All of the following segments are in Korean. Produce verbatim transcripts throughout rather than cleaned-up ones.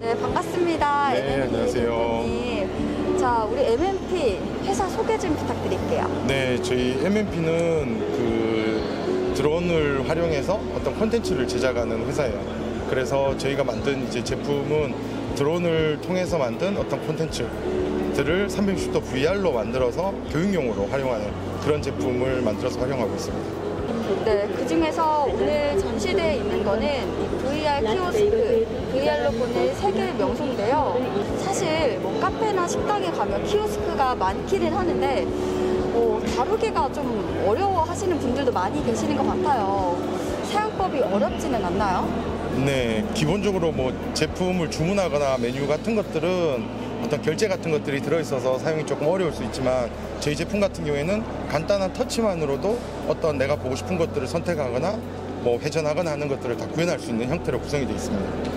네, 반갑습니다. 네, 엠엠피 안녕하세요. 대표님. 자, 우리 엠엠피 회사 소개 좀 부탁드릴게요. 네, 저희 엠엠피는 그 드론을 활용해서 어떤 콘텐츠를 제작하는 회사예요. 그래서 저희가 만든 이제 제품은 드론을 통해서 만든 어떤 콘텐츠들을 삼백육십 도 브이알로 만들어서 교육용으로 활용하는 그런 제품을 만들어서 활용하고 있습니다. 네, 그 중에서 오늘 전시대에 있는 거는 이 브이알 키오스크, 브이알로 보는 세계 명소인데요. 사실 뭐 카페나 식당에 가면 키오스크가 많기는 하는데 어, 다루기가 좀 어려워 하시는 분들도 많이 계시는 것 같아요. 사용법이 어렵지는 않나요? 네, 기본적으로 뭐 제품을 주문하거나 메뉴 같은 것들은 어떤 결제 같은 것들이 들어있어서 사용이 조금 어려울 수 있지만 저희 제품 같은 경우에는 간단한 터치만으로도 어떤 내가 보고 싶은 것들을 선택하거나 뭐 회전하거나 하는 것들을 다 구현할 수 있는 형태로 구성이 되어 있습니다.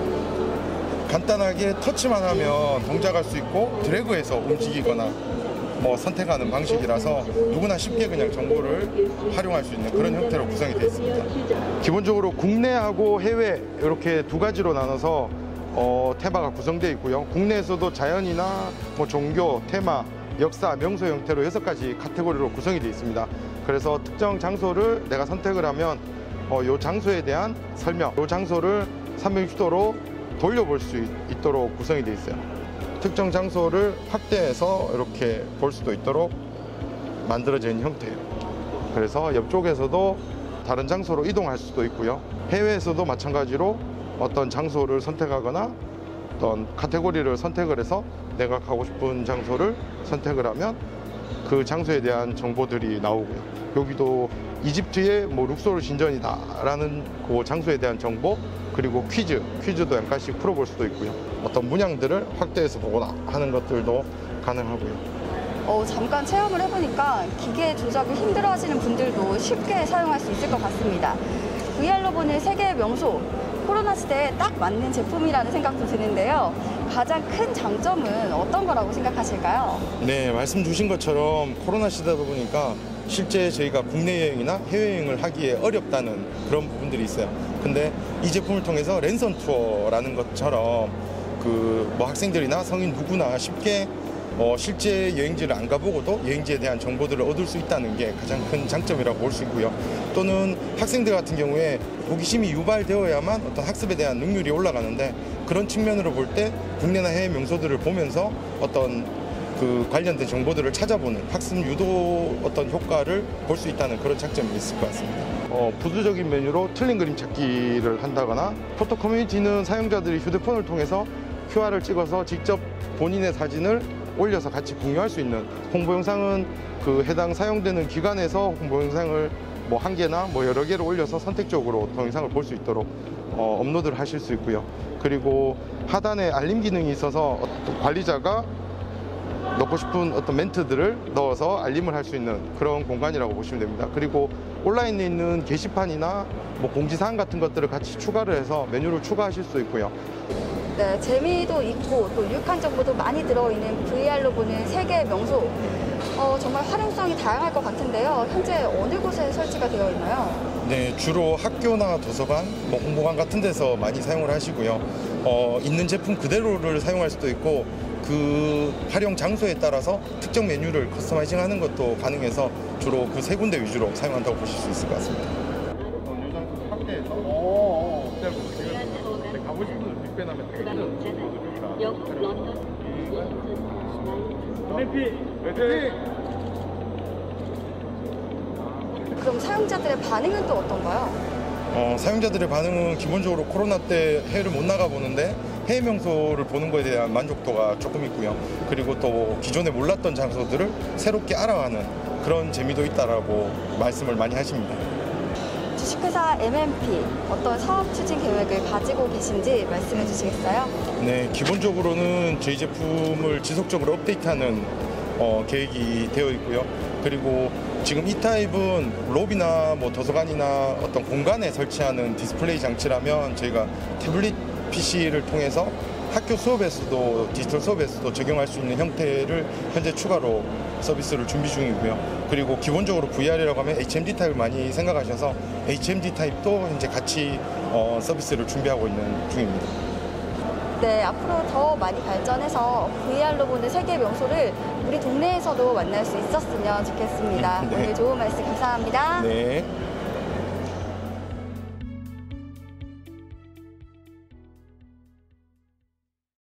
간단하게 터치만 하면 동작할 수 있고 드래그해서 움직이거나 뭐 선택하는 방식이라서 누구나 쉽게 그냥 정보를 활용할 수 있는 그런 형태로 구성이 되어 있습니다. 기본적으로 국내하고 해외 이렇게 두 가지로 나눠서 어, 테마가 구성되어 있고요. 국내에서도 자연이나 뭐 종교, 테마, 역사, 명소 형태로 여섯 가지 카테고리로 구성이 되어 있습니다. 그래서 특정 장소를 내가 선택을 하면 어, 이 장소에 대한 설명, 이 장소를 삼백육십 도로 돌려볼 수 있, 있도록 구성이 되어 있어요. 특정 장소를 확대해서 이렇게 볼 수도 있도록 만들어진 형태예요. 그래서 옆쪽에서도 다른 장소로 이동할 수도 있고요. 해외에서도 마찬가지로 어떤 장소를 선택하거나 어떤 카테고리를 선택을 해서 내가 가고 싶은 장소를 선택을 하면 그 장소에 대한 정보들이 나오고요. 여기도 이집트의 뭐 룩소르 신전이다라는 그 장소에 대한 정보, 그리고 퀴즈, 퀴즈도 약간씩 풀어볼 수도 있고요. 어떤 문양들을 확대해서 보거나 하는 것들도 가능하고요. 어, 잠깐 체험을 해보니까 기계 조작을 힘들어하시는 분들도 쉽게 사용할 수 있을 것 같습니다. 브이알로 보는 세계의 명소, 코로나 시대에 딱 맞는 제품이라는 생각도 드는데요. 가장 큰 장점은 어떤 거라고 생각하실까요? 네, 말씀 주신 것처럼 코로나 시대다 보니까 실제 저희가 국내 여행이나 해외여행을 하기에 어렵다는 그런 부분들이 있어요. 근데 이 제품을 통해서 랜선 투어라는 것처럼 그 뭐 학생들이나 성인 누구나 쉽게 어 실제 여행지를 안 가보고도 여행지에 대한 정보들을 얻을 수 있다는 게 가장 큰 장점이라고 볼 수 있고요. 또는 학생들 같은 경우에 호기심이 유발되어야만 어떤 학습에 대한 능률이 올라가는데 그런 측면으로 볼 때 국내나 해외 명소들을 보면서 어떤 그 관련된 정보들을 찾아보는 학습 유도 어떤 효과를 볼 수 있다는 그런 장점이 있을 것 같습니다. 어, 부수적인 메뉴로 틀린 그림 찾기를 한다거나, 포토 커뮤니티는 사용자들이 휴대폰을 통해서 큐알을 찍어서 직접 본인의 사진을 올려서 같이 공유할 수 있는, 홍보 영상은 그 해당 사용되는 기관에서 홍보 영상을 뭐 한 개나 뭐 여러 개를 올려서 선택적으로 동영상을 볼 수 있도록 어, 업로드를 하실 수 있고요. 그리고 하단에 알림 기능이 있어서 관리자가 넣고 싶은 어떤 멘트들을 넣어서 알림을 할 수 있는 그런 공간이라고 보시면 됩니다. 그리고 온라인에 있는 게시판이나 뭐 공지사항 같은 것들을 같이 추가를 해서 메뉴를 추가하실 수 있고요. 네, 재미도 있고 또 유익한 정보도 많이 들어있는 브이알로 보는 세계의 명소. 어, 정말 활용성이 다양할 것 같은데요. 현재 어느 곳에 설치가 되어 있나요? 네, 주로 학교나 도서관, 뭐 홍보관 같은 데서 많이 사용을 하시고요. 어, 있는 제품 그대로를 사용할 수도 있고 그 활용 장소에 따라서 특정 메뉴를 커스터마이징 하는 것도 가능해서 주로 그 세 군데 위주로 사용한다고 보실 수 있을 것 같습니다. 이 장소 확대해서 지금 가보신 분들 빅밴하면 되게 그럼 사용자들의 반응은 또 어떤가요? 어, 사용자들의 반응은 기본적으로 코로나 때 해외를 못 나가보는데 해외 명소를 보는 것에 대한 만족도가 조금 있고요. 그리고 또 기존에 몰랐던 장소들을 새롭게 알아가는 그런 재미도 있다라고 말씀을 많이 하십니다. 주식회사 엠엠피 어떤 사업 추진 계획을 가지고 계신지 말씀해 주시겠어요? 네, 기본적으로는 저희 제품을 지속적으로 업데이트하는 어, 계획이 되어 있고요. 그리고 지금 이 타입은 로비나 뭐 도서관이나 어떤 공간에 설치하는 디스플레이 장치라면 저희가 태블릿 피시를 통해서 학교 수업에서도 디지털 수업에서도 적용할 수 있는 형태를 현재 추가로 서비스를 준비 중이고요. 그리고 기본적으로 브이알이라고 하면 에이치엠디 타입을 많이 생각하셔서 에이치엠디 타입도 현재 같이 어, 서비스를 준비하고 있는 중입니다. 네, 앞으로 더 많이 발전해서 브이알로 보는 세계 명소를 우리 동네에서도 만날 수 있었으면 좋겠습니다. 네. 오늘 좋은 말씀 감사합니다. 네.